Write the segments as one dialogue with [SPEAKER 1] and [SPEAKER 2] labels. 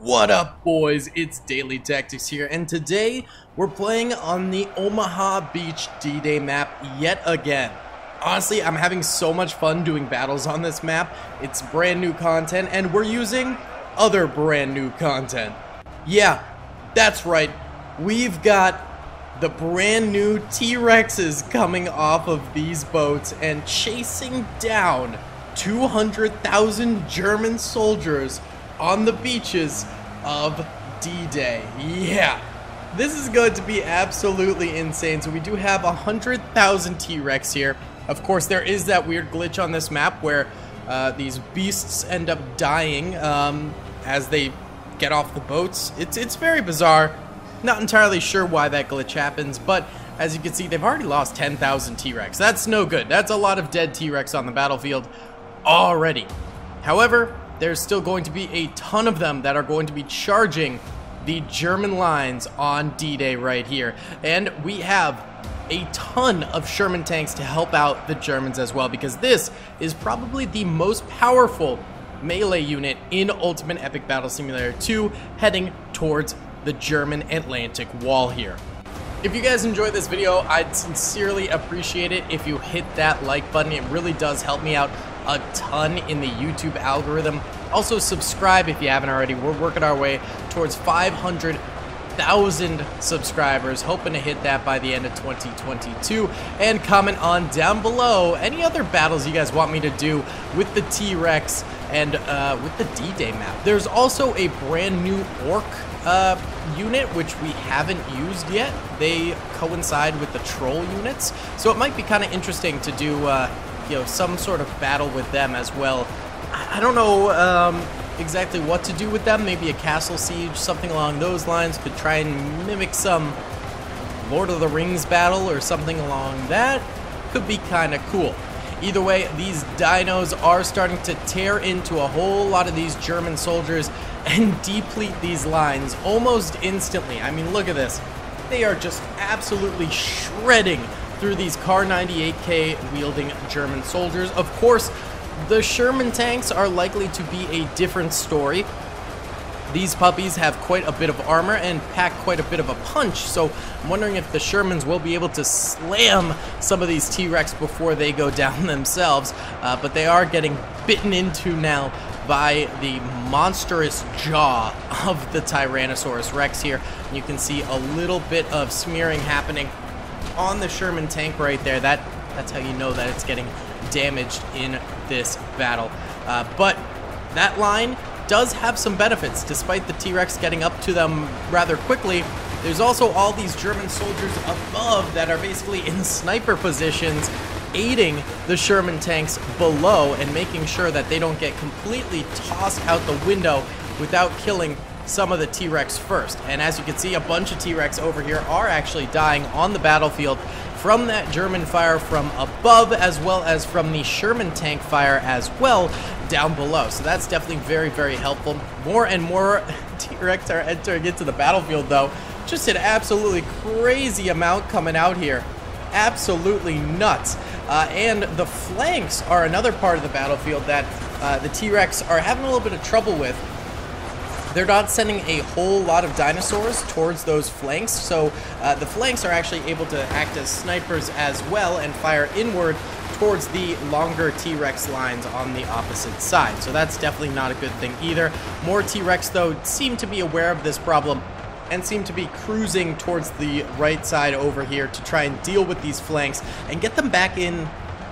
[SPEAKER 1] What up, boys? It's Daily Tactics here, and today we're playing on the Omaha Beach D-Day map yet again. Honestly, I'm having so much fun doing battles on this map. It's brand new content, and we're using other brand new content. Yeah, that's right. We've got the brand new T-Rexes coming off of these boats and chasing down 200,000 German soldiers on the beaches of D-Day. Yeah, this is going to be absolutely insane. So we do have 100,000 T-Rex here. Of course, there is that weird glitch on this map where these beasts end up dying as they get off the boats. It's very bizarre. Not entirely sure why that glitch happens, but as you can see, they've already lost 10,000 T-Rex. That's no good. That's a lot of dead T-Rex on the battlefield already. However, there's still going to be a ton of them that are going to be charging the German lines on D-Day right here. And we have a ton of Sherman tanks to help out the Germans as well, because this is probably the most powerful melee unit in Ultimate Epic Battle Simulator 2 heading towards the German Atlantic Wall here. If you guys enjoyed this video, I'd sincerely appreciate it if you hit that like button. It really does help me out a ton in the YouTube algorithm. Also subscribe if you haven't already. We're working our way towards 500,000 subscribers, hoping to hit that by the end of 2022. And comment on down below any other battles you guys want me to do with the T-Rex and with the D-Day map. There's also a brand new Orc unit which we haven't used yet. They coincide with the Troll units, so it might be kind of interesting to do you know, some sort of battle with them as well. I don't know exactly what to do with them. Maybe a castle siege, something along those lines. Could try and mimic some Lord of the Rings battle or something along that. Could be kind of cool. Either way, these dinos are starting to tear into a whole lot of these German soldiers and deplete these lines almost instantly. I mean, look at this. They are just absolutely shredding through these Kar 98K wielding German soldiers. Of course, the Sherman tanks are likely to be a different story. These puppies have quite a bit of armor and pack quite a bit of a punch, so I'm wondering if the Shermans will be able to slam some of these T-Rex before they go down themselves, but they are getting bitten into now by the monstrous jaw of the Tyrannosaurus Rex here. And you can see a little bit of smearing happening on the Sherman tank right there. That's how you know that it's getting damaged in this battle. But that line does have some benefits. Despite the T-Rex getting up to them rather quickly, there's also all these German soldiers above that are basically in sniper positions, aiding the Sherman tanks below and making sure that they don't get completely tossed out the window without killing some of the T-Rex first. And as you can see, a bunch of T-Rex over here are actually dying on the battlefield from that German fire from above, as well as from the Sherman tank fire as well down below. So that's definitely very, very helpful. More and more T-Rex are entering into the battlefield though. Just an absolutely crazy amount coming out here. Absolutely nuts. And the flanks are another part of the battlefield that the T-Rex are having a little bit of trouble with. They're not sending a whole lot of dinosaurs towards those flanks, so the flanks are actually able to act as snipers as well and fire inward towards the longer T-Rex lines on the opposite side. So that's definitely not a good thing either. More T-Rex, though, seem to be aware of this problem and seem to be cruising towards the right side over here to try and deal with these flanks and get them back in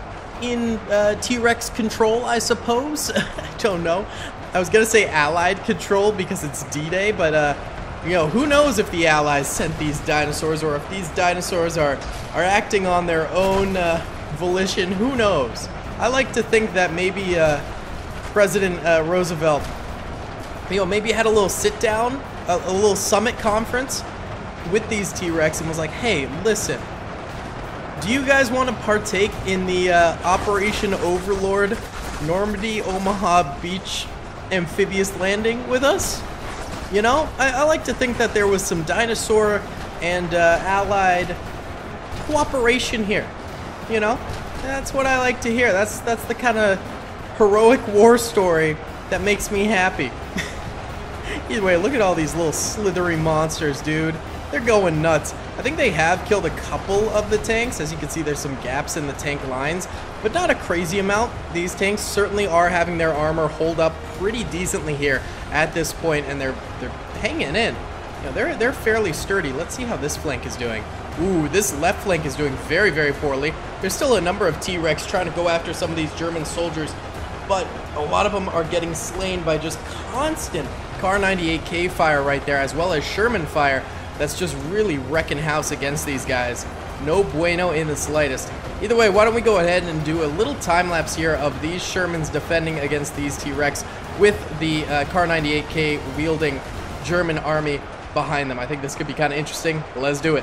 [SPEAKER 1] T-Rex control, I suppose. I don't know. I was gonna say Allied control because it's D-Day, but you know, who knows if the Allies sent these dinosaurs or if these dinosaurs are acting on their own volition. Who knows? I like to think that maybe President Roosevelt, you know, maybe had a little sit down, a little summit conference with these T-Rex and was like, hey, listen, do you guys want to partake in the Operation Overlord Normandy Omaha Beach amphibious landing with us? You know, I like to think that there was some dinosaur and allied cooperation here. You know, that's what I like to hear. That's the kind of heroic war story that makes me happy. Either way, look at all these little slithery monsters, dude. They're going nuts. I think they have killed a couple of the tanks. As you can see, there's some gaps in the tank lines, but not a crazy amount. These tanks certainly are having their armor hold up pretty decently here at this point, and they're hanging in. You know, they're fairly sturdy. Let's see how this flank is doing. Ooh, this left flank is doing very, very poorly. There's still a number of T-Rex trying to go after some of these German soldiers, but a lot of them are getting slain by just constant Kar-98K fire right there, as well as Sherman fire. That's just really wrecking house against these guys. No bueno in the slightest. Either way, why don't we go ahead and do a little time lapse here of these Shermans defending against these T-Rex with the Kar-98K wielding German army behind them. I think this could be kind of interesting. Let's do it.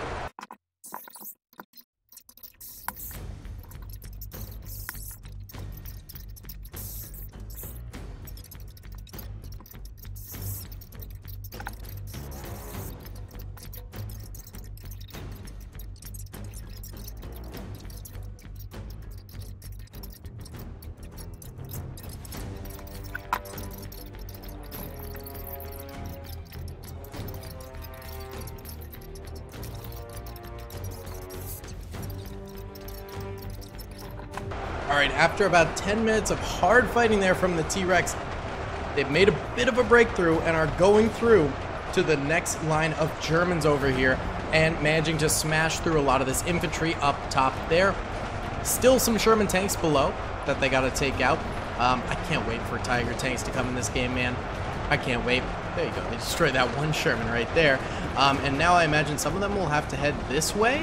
[SPEAKER 1] Alright, after about 10 minutes of hard fighting there from the T-Rex, they've made a bit of a breakthrough and are going through to the next line of Germans over here and managing to smash through a lot of this infantry up top there. Still some Sherman tanks below that they got to take out. I can't wait for Tiger tanks to come in this game, man. I can't wait. There you go. They destroyed that one Sherman right there. And now I imagine some of them will have to head this way,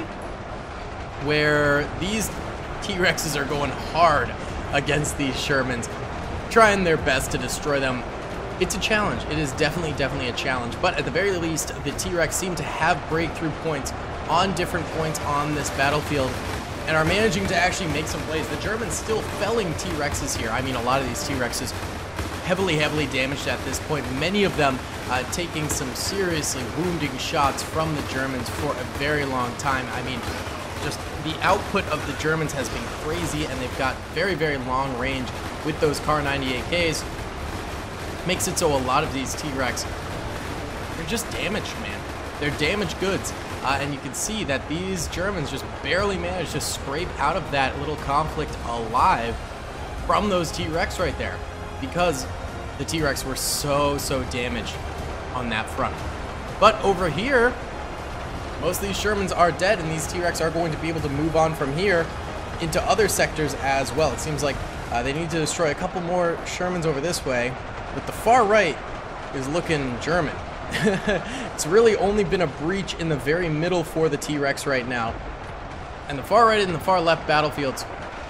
[SPEAKER 1] where these T-Rexes are going hard against these Shermans, trying their best to destroy them. It's a challenge. It is definitely a challenge. But at the very least, the T-Rex seem to have breakthrough points on different points on this battlefield and are managing to actually make some plays. The Germans still felling T-Rexes here. I mean, a lot of these T-Rexes heavily damaged at this point. Many of them taking some seriously wounding shots from the Germans for a very long time. I mean, just the output of the Germans has been crazy, and they've got very long range with those Kar-98Ks. Makes it so a lot of these T-Rex, they're just damaged, man. They're damaged goods. And you can see that these Germans just barely managed to scrape out of that little conflict alive from those T-Rex right there, because the T-Rex were so damaged on that front. But over here, most of these Shermans are dead, and these T-Rex are going to be able to move on from here into other sectors as well. It seems like they need to destroy a couple more Shermans over this way, but the far right is looking German. It's really only been a breach in the very middle for the T-Rex right now, and the far right and the far left battlefields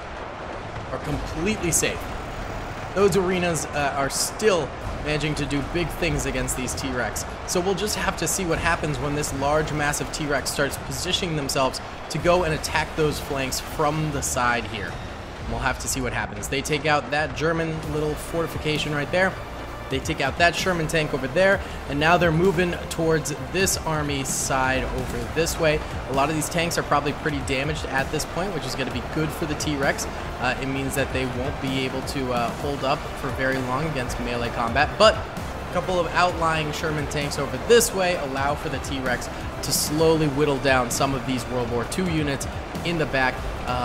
[SPEAKER 1] are completely safe. Those arenas are still managing to do big things against these T-Rex. So we'll just have to see what happens when this large, massive T-Rex starts positioning themselves to go and attack those flanks from the side here. We'll have to see what happens. They take out that German little fortification right there. They take out that Sherman tank over there, and now they're moving towards this army side over this way. A lot of these tanks are probably pretty damaged at this point, which is going to be good for the T-Rex. It means that they won't be able to hold up for very long against melee combat, but a couple of outlying Sherman tanks over this way allow for the T-Rex to slowly whittle down some of these World War II units in the back,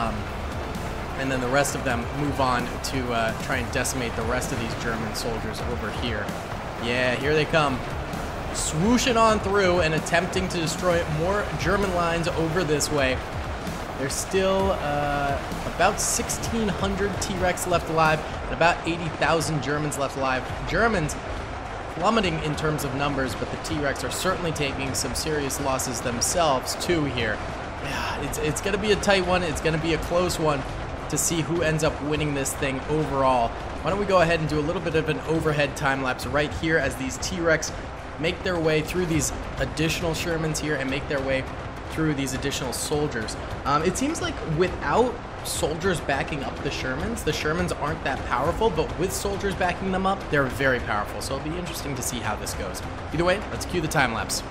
[SPEAKER 1] and then the rest of them move on to try and decimate the rest of these German soldiers over here. Yeah, here they come, swooshing on through and attempting to destroy more German lines over this way. There's still about 1,600 T-Rex left alive and about 80,000 Germans left alive. Germans plummeting in terms of numbers, but the T-Rex are certainly taking some serious losses themselves too here. Yeah, it's going to be a tight one. It's going to be a close one to see who ends up winning this thing overall. Why don't we go ahead and do a little bit of an overhead time lapse right here as these T-Rex make their way through these additional Shermans here and make their way through these additional soldiers. It seems like without soldiers backing up the Shermans aren't that powerful, but with soldiers backing them up, they're very powerful. So it'll be interesting to see how this goes. Either way, let's cue the time lapse.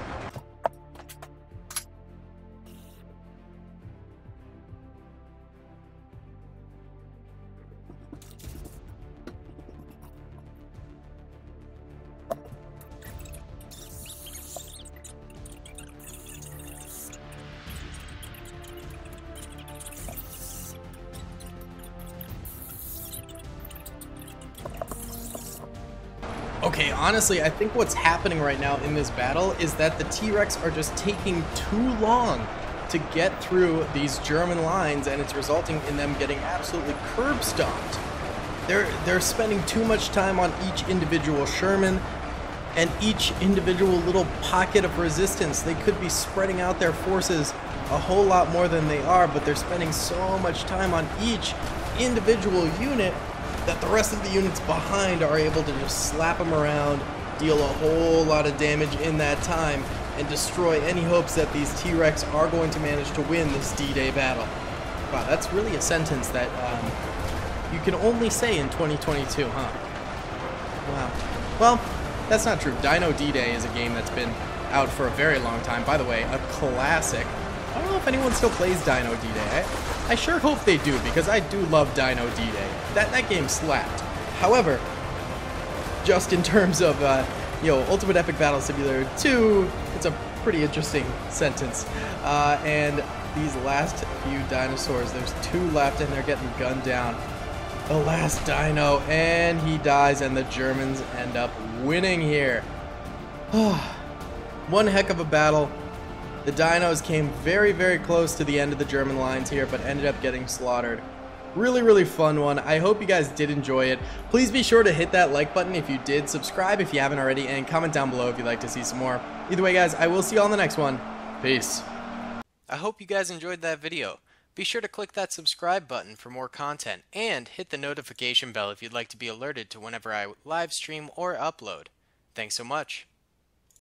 [SPEAKER 1] Okay, honestly, I think what's happening right now in this battle is that the T-Rex are just taking too long to get through these German lines, and it's resulting in them getting absolutely curb stomped. They're spending too much time on each individual Sherman and each individual little pocket of resistance. They could be spreading out their forces a whole lot more than they are, but they're spending so much time on each individual unit that the rest of the units behind are able to just slap them around, deal a whole lot of damage in that time, and destroy any hopes that these T-Rex are going to manage to win this D-Day battle. Wow, that's really a sentence that you can only say in 2022, huh? Wow. Well, that's not true. Dino D-Day is a game that's been out for a very long time. By the way, a classic. I don't know if anyone still plays Dino D-Day. I sure hope they do, because I do love Dino D-Day. That game slapped. However, just in terms of, Ultimate Epic Battle Simulator 2, it's a pretty interesting sentence. And these last few dinosaurs, there's 2 left, and they're getting gunned down. The last dino, and he dies, and the Germans end up winning here. One heck of a battle. The dinos came very, very close to the end of the German lines here, but ended up getting slaughtered. Really, really fun one. I hope you guys did enjoy it. Please be sure to hit that like button if you did, subscribe if you haven't already, and comment down below if you'd like to see some more. Either way, guys, I will see you all in the next one. Peace. I hope you guys enjoyed that video. Be sure to click that subscribe button for more content, and hit the notification bell if you'd like to be alerted to whenever I live stream or upload. Thanks so much.